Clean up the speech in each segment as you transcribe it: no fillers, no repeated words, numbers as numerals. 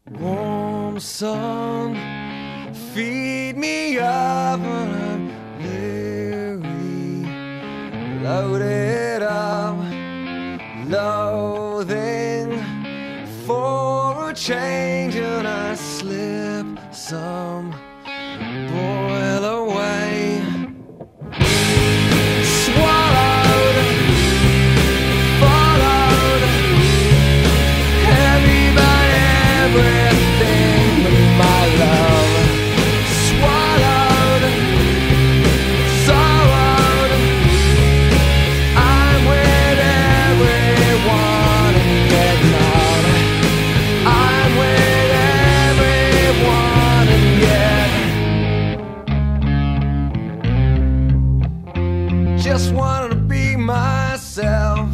Warm sun, feed me up when I'm weary. Loaded up, loathing for a change, and I slip some, boil away. Swallowed, followed, heavy by everything but my love. Swallowed, sorrowed, I'm with everyone and get loud. I'm with everyone and yet just wanted to be myself.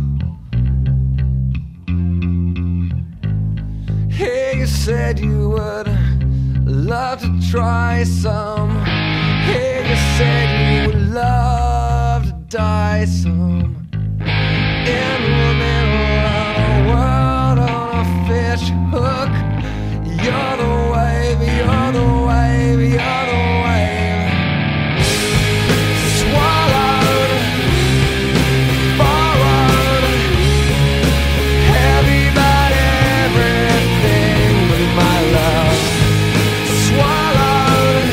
Hey, you said you would love to try some. Hey, you said you would love to die some. In the middle of the world on a fish hook. You're the wave, you're the wave, you're the wave. Swallowed, borrowed, heavy but everything but my love. Swallowed,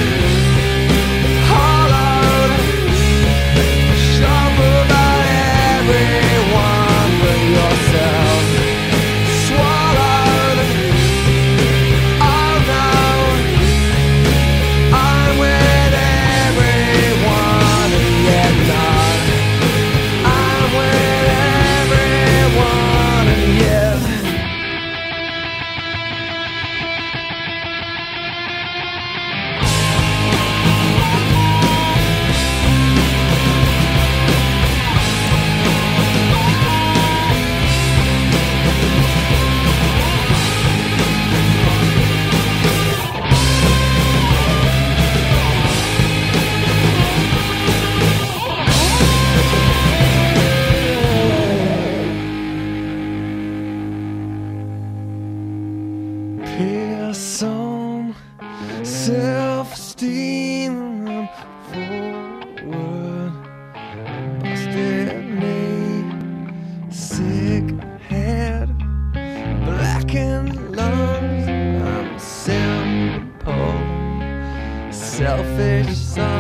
hollowed, sharp about everyone but yourself. Swallowed, oh no, I'm with everyone and yet not. I'm with everyone and yet. Pierce on self-esteem, I'm forward. Busted knee, sick head, blackened lungs. I'm simple, selfish son.